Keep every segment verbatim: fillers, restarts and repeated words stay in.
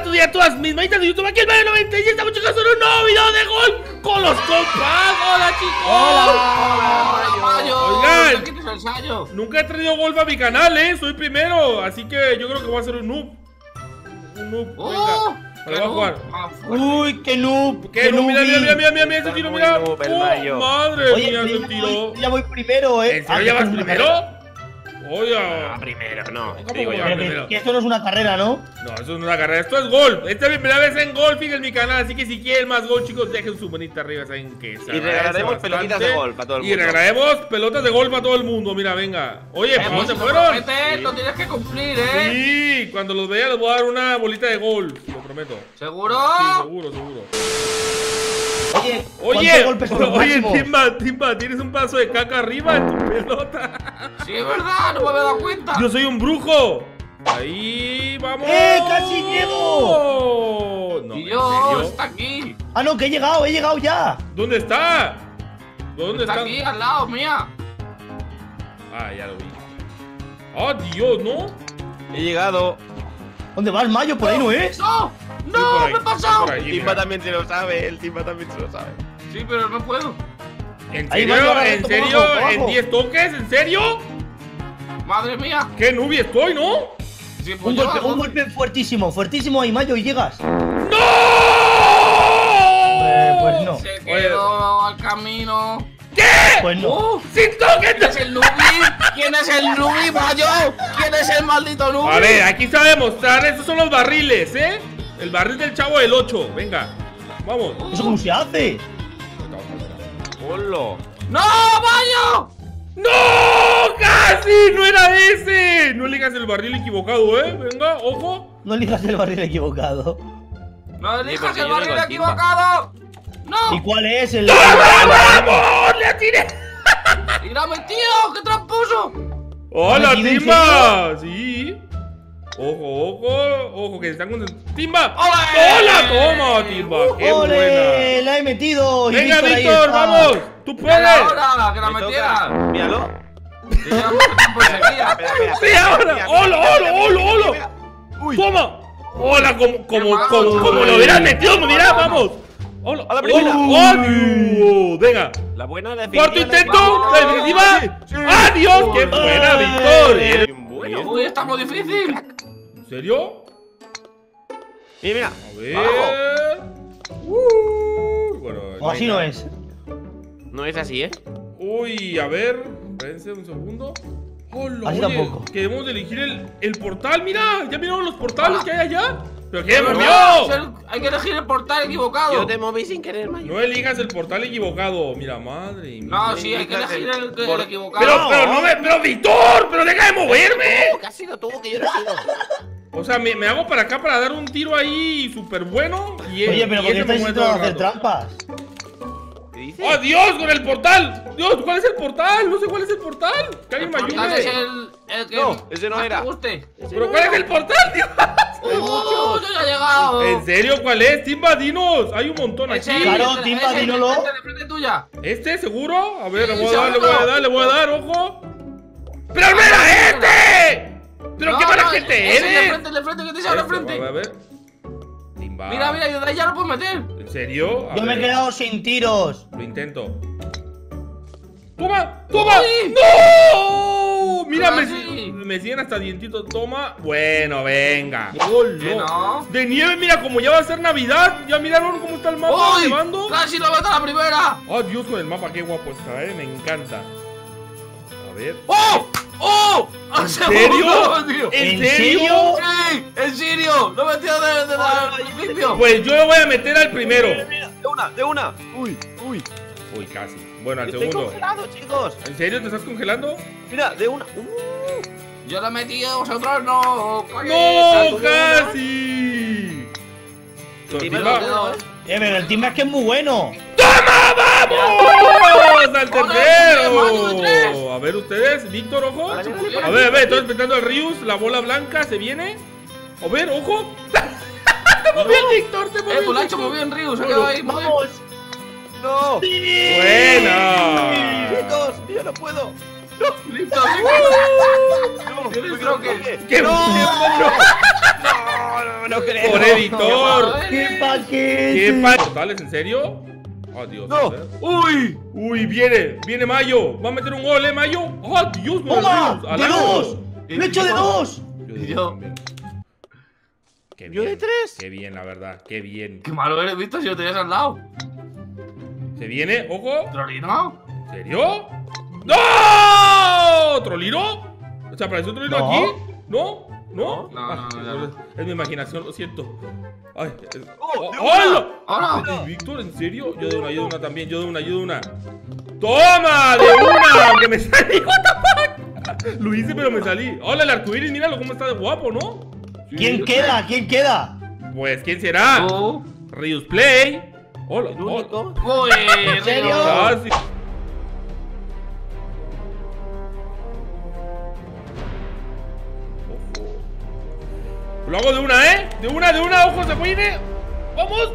tu día, todas mis manitas de YouTube. Aquí el Mario noventa y seis. Estamos chicos en un nuevo video de gol con los compas. Hola chicos. Hola, Mario. Oigan, ¿Qué es el ensayo? Nunca he traído golf a mi canal, eh. Soy primero. Así que yo creo que voy a ser un noob. Un noob. Oh, Venga. Pero voy a jugar. Ah, Uy, qué noob. ¿Qué noob? Mira, mira, mira, mira, mira, mira ese tiro, mira. Muy noob el Oh, Mario. madre Oye, mía, yo ese ya tiro. voy, ya voy primero, eh. ¿En serio ya vas primero? Oye. Ah, primero, no. ¿Cómo Digo yo. va? Que, primero. que esto no es una carrera, ¿no? No, eso no es una carrera, esto es golf. Esta es mi primera vez en golfing en mi canal, así que si quieren más golf, chicos, dejen su manita arriba, saben que se Y regalaremos pelotitas de golf a todo el Y mundo. regalaremos pelotas de golf a todo el mundo, mira, venga. Oye, ¿para dónde si fueron? lo prometes, lo tienes que cumplir, ¿eh? Sí, cuando los vea les voy a dar una bolita de golf, lo prometo. ¿Seguro? Sí, seguro, seguro. Oye, Oye, ¿cuántos golpes son los oye, máximos? Timba, Timba, tienes un paso de caca arriba en tu pelota. Sí, es verdad, no me había dado cuenta. Yo soy un brujo. Ahí, vamos. ¡Eh, casi llego! No, y ¿en yo, serio? está aquí. Ah, no, que he llegado, he llegado ya. ¿Dónde está? ¿Dónde Está está? aquí, al lado, mía. Ah, ya lo vi. ¡Ah, Dios, no! He llegado. ¿Dónde vas, Mayo? Por ahí no es. ¡No! Sí, por ¡No! ahí, ¡Me he pasado! por ahí, El mira. Timba también se lo sabe, el Timba también se lo sabe. Sí, pero no puedo. ¿En Ahí serio? va, ¿En abajo, serio? abajo. ¿En diez toques? ¿En serio? Madre mía. ¡Qué nubi estoy, ¿no? Sí, pues Un yo, golpe, ¿no? un golpe fuertísimo, fuertísimo ahí, Mayo, y llegas. ¡No! Eh, pues no. Se quedó al camino. ¿Qué? Pues no. ¡Uh! ¡Sin toques! ¿Quién es el Nubi? ¿Quién es el Nubi, Mayo? ¿Quién es el maldito Nubi? A ver, aquí se va a demostrar. Estos son los barriles, ¿eh? El barril del chavo del ocho. Venga, vamos. ¿Eso cómo se hace? ¡Hola! ¡No, Mayo! ¡No! ¡Casi! ¡No era ese! No elijas el barril equivocado, ¿eh? Venga, ojo. No elijas el barril equivocado. ¡No elijas porque el yo barril digo el Timba. equivocado! ¡No! ¿Y cuál es el...? ¡Vamos! ¡Le atiré! ¡Mírame, tío! ¡Qué tramposo! ¡Hola, ¿Metido en Timba! Sí. Ojo, ojo, ojo, que se están concentrando. ¡Timba! ¡Ole! ¡Hola! ¡Toma, Timba! ¡Qué ¡Ole! buena! ¡La he metido! Y ¡Venga, Víctor ahí Víctor! está. ¡Vamos! ¡Tú puedes! ¡Ahora! ¡Que la Me metiera! toca. Míralo. Que lleva mucho tiempo en sequía. Espera, espera, ¡Sí, espera, ahora! mira, ¡Hola, mira, hola, mira, hola, mira, hola! mira. Uy. ¡Toma! ¡Hola! Como, como, Qué como, malo. como lo hubieras metido, me mira, vamos. ¡Hola! A la primera. ¡Oh, Dios! Venga. La buena, la ¡Cuarto definitiva, intento! la- ¡La definitiva! Sí. ¡Adiós! ¡Qué buena, Víctor! Bien bueno. Uy, está muy difícil. ¿En serio? Mira, A mira. ver. Uh, bueno, O así no es. No es así, ¿eh? Uy, a ver. Espérense un segundo. Hola, Así oye, tampoco. que debemos de elegir el, el portal. Mira, ¿ya miraron los portales Ah. que hay allá? ¿Pero quién No, movió? hay que elegir el portal equivocado. Yo te moví sin querer, Mayo. No elijas el portal equivocado. Mira, madre mía. No, sí, hay que elegir el, el Por- equivocado. Pero, pero no me. Pero, Víctor, pero deja de moverme. ¿Qué has sido tú? Que yo no he sido. O sea, me, me hago para acá para dar un tiro ahí súper bueno. Y él- Oye, pero y ¿por qué ese me estáis mueve intentando todo el hacer rato. trampas? ¿Qué dices? ¡Oh, Dios! ¡Con el portal! Dios, ¿cuál es el portal? No sé cuál es el portal. Que alguien me El portal es ayude. el, el que No, ese no más era. te guste. ¿Pero cuál es el portal, Dios? ¡Uh! ¡Yo ya he llegado! ¿En serio cuál es? Timba, dinos. Hay un montón aquí. Ese, Claro, ese, Timba, ese, de dínoslo. frente, de frente tuya. ¿Este seguro? A ver, le Sí, voy a dar, le voy a seguro. dar, le voy a dar, ojo. ¡Pero no era este! ¡Pero No, qué mala no, gente ese, el de eres! frente, el de frente, que te sale de Este, frente. A ver, a ver. Timba. Mira, mira, yo de ahí ya lo puedo meter. ¿En serio? A Yo me he ver, quedado sin tiros. Lo intento. ¡Toma! ¡Toma! Uy. ¡No! Mira, me, Casi. me siguen hasta dientitos. Toma. Bueno, venga. ¿Qué ¡Oh, no? De nieve, mira, como ya va a ser Navidad. ¿Ya miraron cómo está el mapa ¡Uy! nevando? ¡Casi lo meto a la primera! ¡Oh, Dios, con el mapa! ¡Qué guapo está, eh! Me encanta. A ver. ¡Oh! ¡Oh! ¿En serio? tío! ¿En ¿En serio? serio? ¡Sí! ¡En serio! ¡Lo he metido desde el principio! Pues yo lo voy a meter al primero. Mira, de una, de una. Uy, uy. Uy, casi. Bueno, al Estoy segundo. congelado, chicos. ¿En serio te estás congelando? Mira, de una. Uh. Yo lo he metido, vosotros no. ¡No! ¡Casi! Timba, Timba. no, ¿eh? Eh, pero el timba es que es muy bueno. ¡Toma! ¡Vamos! ¡Al Mario, tercero! tres. A ver ustedes, Víctor, ojo. Vale, vale, vale. A ver, a ver, estoy esperando al Rius. La bola blanca se viene. A ver, ojo. ¡Te movió el Víctor! ¡Te movió Eh, el pues lo ha hecho Víctor! muy bien, Ryu. Se ha quedado ahí muy bien. ¡Vamos! No. ¡Buena! Chicos, yo no puedo. Listo, No, Tienes me troque. troque. ¡Qué No, bueno! no, no, no creo. ¡Por editor! ¡Qué paquete! ¿Qué pa- ¿Portales, en serio? ¡Oh, Dios! No. a ver. ¡Uy! ¡Uy, viene! ¡Viene Mayo! ¿Va a meter un gol, eh, Mayo? ¡Oh, Dios! me ¡Toma! lo- al ¡De lado. dos! ¡Lo he hecho de dos! Yo, Y de yo. dos también. Qué Yo bien, de tres. Qué bien, la verdad. Qué bien. Qué malo eres, Víctor, si lo tenías al lado. ¿Se viene? ¡Ojo! ¿Trolino? ¿En serio? ¡No! ¿Trolino? ¿Se apareció un trolino No. aquí? ¿No? ¿No? No, no, Ah, no, no, no. Es mi imaginación, lo siento. Ay, eh, Oh, de ¡Hola! ¡Hola! Ay, Víctor, ¿en serio? Yo de una, yo de una también, yo de una, yo de una. ¡Toma! ¡De una! ¡Aunque me salí! ¿What the fuck? Lo hice, pero me salí. Hola, el arcoíris, míralo cómo está de guapo, ¿no? Sí. ¿Quién queda? ¿Quién queda? Pues, ¿quién será? Oh. Rius Play. Hola, El único. Uy, ¿En serio? hola. Ah, sí. Ojo. Lo hago de una, ¿eh? De una, de una, ojo, se viene. ¡Vamos!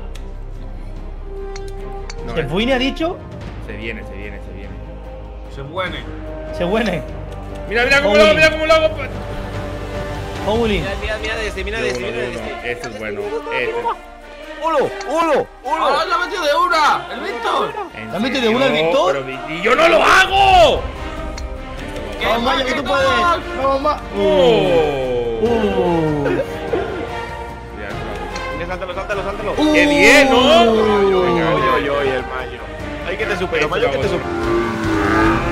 No, ¿Se es- fuine ha dicho? se viene, se viene, se viene. Se buene. Se huene. Mira, mira cómo lo hago, mira cómo lo hago. Paulín. Mira, mira, mira de este, mira de De este, uno, mira de de uno. este. Este es bueno. Este. ¡Uno! ¡Uno! ¡Ahora ¡Uno! lo ha metido de una! ¡El Víctor! ¿En ¿La mete de serio? una el Víctor? Pero vi- ¡Y yo no lo hago! ¡Qué Vamos, Maya, que tú paquetón! puedes. Vamos, Ma. ¡Oh! Uh. Ya, se Venga, sáltalo, sáltalo, sáltalo. Uh. ¡Qué bien, ¿no? Oy, oy, Venga, oy, venga. oy, oy, el Mayo. Ay, que te supero, Eso Mayo, lo que te hago. supero.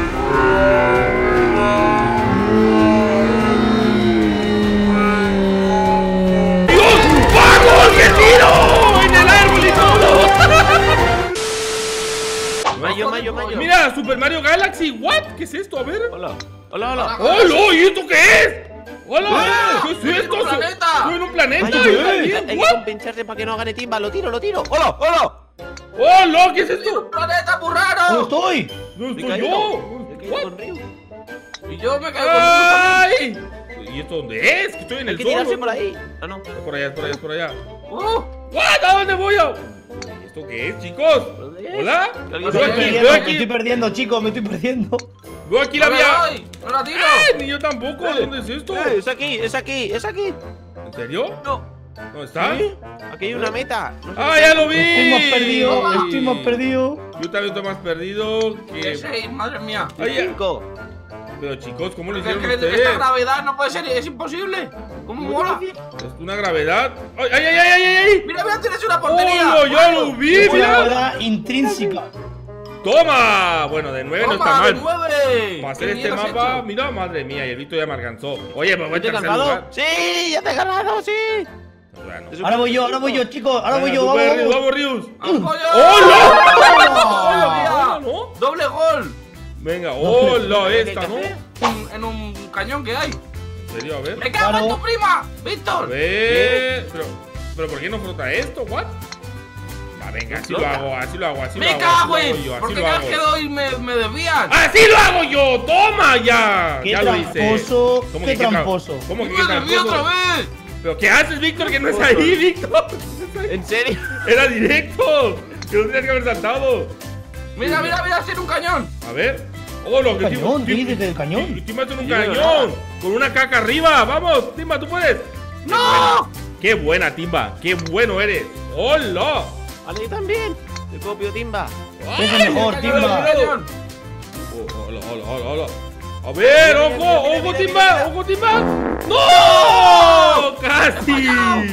¡Dios! ¡Vamos! ¡Qué tiro! ¡En el árbol y todo! Mayo, Mayo, Mayo. Mira, Super Mario Galaxy. ¿What? ¿Qué es esto? A ver. Hola, hola, hola. ¡Hola! ¿Y esto qué es? ¡Hola! ¿Qué es ¡Estoy en esto? un planeta! ¡Estoy en un planeta! Mayo, ¿Yo eh. también? Hay que ¿What? compensarse para que no gane timba. Lo tiro, lo tiro. ¡Hola, hola! ¡Hola! ¿Qué es ¡Un esto? planeta muy ¿Dónde raro! estoy? ¡No Me he estoy caído. yo! Me he caído ¿What? con Ryu. Y yo me caigo con Víctor también. ¡Ay! ¿Y esto dónde es? Que estoy en Hay el que sol. tirarse ¿no? por ahí. Ah, no. Es por allá, es por allá, es por allá. ¡Uh! ¿What? ¿A dónde voy a...? ¿Y esto qué es, chicos? ¿Dónde es? ¿Hola? Que Veo alguien Me se estoy aquí, perdiendo, veo me estoy aquí. perdiendo, chicos, me estoy perdiendo. Veo aquí la ¡No le vía. doy! ¡No la tiro! ¡Ah! Ni yo tampoco. ¿Dónde es esto? Eh, es aquí, es aquí, es aquí. ¿En serio? No. ¿Dónde está? ¿Sí? Aquí hay una meta. No sé ¡Ah, qué. ya lo vi! Estoy más perdido, Ay. estoy más perdido. Yo también estoy más perdido ¡Qué que... seis! ¡Madre mía! Ay, ya. Cinco. Pero chicos, ¿cómo lo Es hicieron que esta ustedes? gravedad no puede ser, es imposible. ¿Cómo mola? Es una gravedad. ¡Ay, ay, ay, ay, ay! ay! Mira, mira, tienes una portería. ¡Oh, ya lo vi! Es una ¡Mira! gravedad intrínseca. ¡Toma! Bueno, de nueve no está ¡Toma, de mal. nueve! Para hacer ¡Qué este bien has mapa, hecho! mira, madre mía, y el Vito ya me alcanzó. Oye, me voy a ¿Ya te he tercer ganado? lugar. Sí, ya te he ganado, sí. Bueno. Ahora voy yo, ahora voy yo, chicos. Ahora voy Venga, yo, tú puedes, vamos, Rius, vamos. vamos, Rius. ¡Apoyo! ¡Hola! ¡Hola! ¿No? ¡Doble gol! Venga, hola, ¿qué esta, ¿no? hacer? En, en un cañón que hay. ¿En serio? A ver. ¡Me cago en Claro. tu prima! A ¡Víctor! ver. Pero, pero ¿por qué no frota esto? ¿What? Va, venga, así lo Flota. hago, así lo hago, así lo ¡Me hago. cago así lo hago en! yo, ¿Por así qué lo cada vez hago. que doy me, me desvían? ¡Así lo hago yo! ¡Toma ya! Qué Ya lo hice. tramposo, ¿Cómo qué que tra- tramposo. ¿Cómo que ¡Me qué desvío otra tramposo? vez! ¿Pero qué haces, Víctor? Que no es ahí, Víctor. ¿En serio? Era directo. Que lo tenías que haber saltado. Mira, mira, mira, tiene un cañón. A ver. ¡Oh, lo que ¿Cañón? Tim- ¿Qué dices del cañón? Tim- Timba tiene un Yo no veo cañón. Con una caca arriba. Vamos, Timba, tú puedes. ¡No! Qué buena, Timba. Qué bueno eres. ¡Hola! Vale, yo también. Te copio, timba. Es el mejor, Ay, Timba. ay, Cañón. Oh, hola, hola, hola, hola. A ver, Mira, ojo, mira, mira, ojo, mira, Timba, mira. ojo, Timba. ¡No! ¡Casi!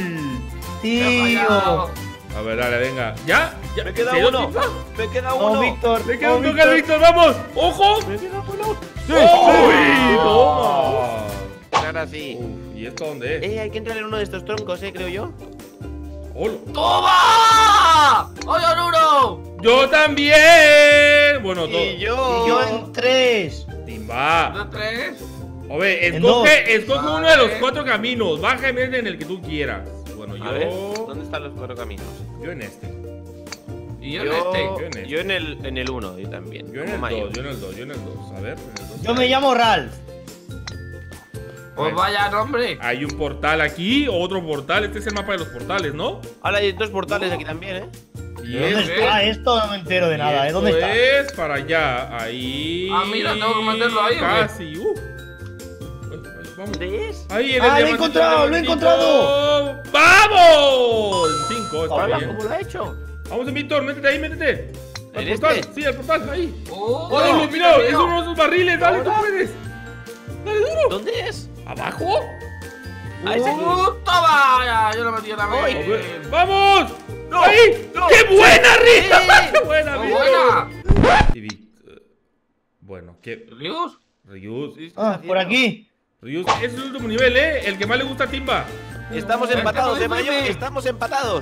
Tío. A ver, dale, venga. ¿Ya? ¿Ya? Me ¿En queda serio, uno. Timba? Me queda Oh, uno. Víctor. Le queda oh, un toque al Víctor. Víctor, vamos. ¡Ojo! Me queda uno. ¡Uy! ¡Toma! Ahora sí. Uf, ¿y esto dónde es? Eh, hay que entrar en uno de estos troncos, eh, creo yo. ¡Hola! ¡Toma! ¡Oye, Oruro! ¡Yo también! Bueno, todo. Y yo. Y yo en tres. Timba. ¿De tres? A ver, En dos. escoge, escoge Vale. uno de los cuatro caminos. Baja en ese en el que tú quieras. Bueno, A ver, yo. ¿dónde están los cuatro caminos? Yo en este. Y yo en este. yo en este. yo en el en el uno, yo también. Yo en como el Mayo. dos, yo en el dos, yo en el dos. A ver, en el dos. Yo me llamo Ralph. Pues vaya nombre. Hay un portal aquí, otro portal. Este es el mapa de los portales, ¿no? Ahora hay dos portales aquí también, eh. Y ¿De dónde es- está esto? No me entero de y nada, ¿eh? esto ¿Dónde está? es para allá, ahí. Ah, mira, tengo que meterlo ahí, ¿o qué? Casi, uh. Ay, ay, vamos. ¿Dónde es? Ahí en el Ah, lo he diamantito, encontrado, el lo he diamantito. encontrado. ¡Vamos! En cinco, está Hola, bien. ¿Cómo lo ha hecho? Vamos, Víctor, métete ahí, métete. Al ¿En portal, este? sí, al portal, ahí. Oh, ¡Hola, Luz, mira! Dios Es mío. uno de esos barriles, dale, tú Ahora. puedes. Dale duro. ¿Dónde es? ¿Abajo? Ah, ese aquí. Uh, toma, ya, yo lo metí A también. ver, ¡vamos! No, ¡Ahí! no. ¡Qué buena, Rita! Sí. ¡Qué buena, ¡Muy Víctor! buena! Y Vic- eh, Bueno, ¿qué? ¿Rius? Ryus. Ah, por aquí. Ryus, ese es el último nivel, ¿eh? El que más le gusta a Timba. Estamos Es que empatados, no ¿eh, Mayo? dice. Estamos empatados.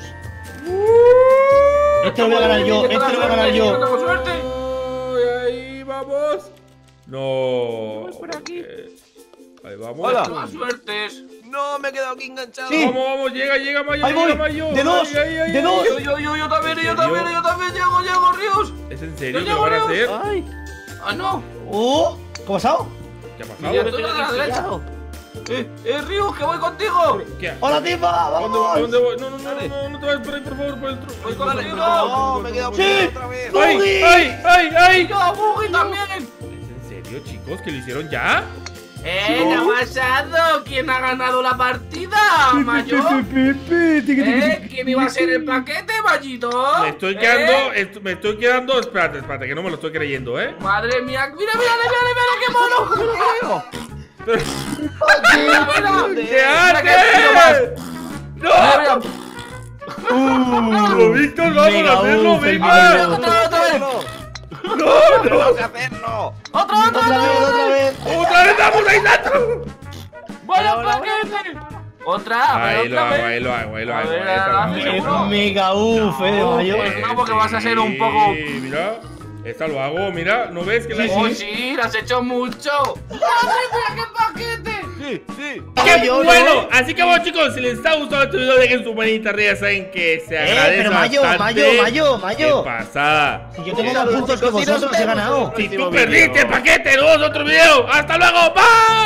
Este lo voy a ganar yo, este lo voy a ganar Yo yo. tengo suerte. Ay, ahí vamos. No. Vamos por aquí. Ok. Ahí vamos. Hola. Tengo suertes. No, me he quedado aquí enganchado. Sí. Vamos, vamos, llega, llega Mayo, Ahí llega voy. Mayo. De dos, Ahí, ahí, ahí, de ahí. dos. Yo, yo, yo, yo también, yo ¿En también, serio? yo también. Llego, llego, Rius. ¿Es en serio Yo que lo van a llego, hacer? Ay, Ah, no. Oh, ¿qué ha pasado? ¿Qué ha Ya pasado? estoy a la derecha. pillado. Eh, eh, Rius, que voy contigo. ¿Qué? ¡Hola, Timba! ¿Dónde, ¡Vamos! dónde voy? No, no, no, Dale. no, no te vayas por ahí, por favor, por el tro- Voy por el contigo. tro- No, me he quedado Sí. pillado otra vez. ¡Ay, Buggy. ay, ay, ay! Yo, Buggy también. ¿Es en serio, chicos, que lo hicieron ya? Eh, ¿qué ha pasado? ¿Quién ha ganado la partida, Mayo? ¿Eh? ¿Quién iba a ser el paquete, Mayito? Me estoy ¿Eh? quedando, est- me estoy quedando, espérate, espérate, que no me lo estoy creyendo, ¿eh? Madre mía, mira, mira, mira, mira, qué mono. Pero- Mira, mira. ¿Qué Mira que tiro más. haces? Mira, ¡No! Uh, ¡Pero Víctor, vamos Mega a hacerlo, uf, el venga! Mayo. otra, otra vez. ¡No, no! ¡Tenemos que hacerlo! Otro, otro, Otra vez, otro. otra vez. ¡Otra vez damos ahí, Nacho! ¡Vaya paquete! Otra, Ahí lo otra hago, vez. ahí lo hago, ahí lo A hago. ver, ahí está, ahora ahí mismo. está. Es mega uf, eh, de Mayo. pues no, porque vas a ser un poco- Sí, mira, esta lo hago, mira, ¿no ves que la Oh, sí, lo has hecho mucho. ¡Madre mía, qué paquete! Sí, sí. ¡Qué Mayo, bueno! ¿no? Así que bueno, chicos, si les ha gustado este video, dejen su manita arriba, ya saben que se Eh, agradece pero Mayo, bastante. Mayo, Mayo, Mayo. ¿Qué pasa? Si yo tengo más puntos que vosotros, he ganado. Si tú perdiste el paquete, nos vemos en otro video. ¡Hasta luego! ¡Bye!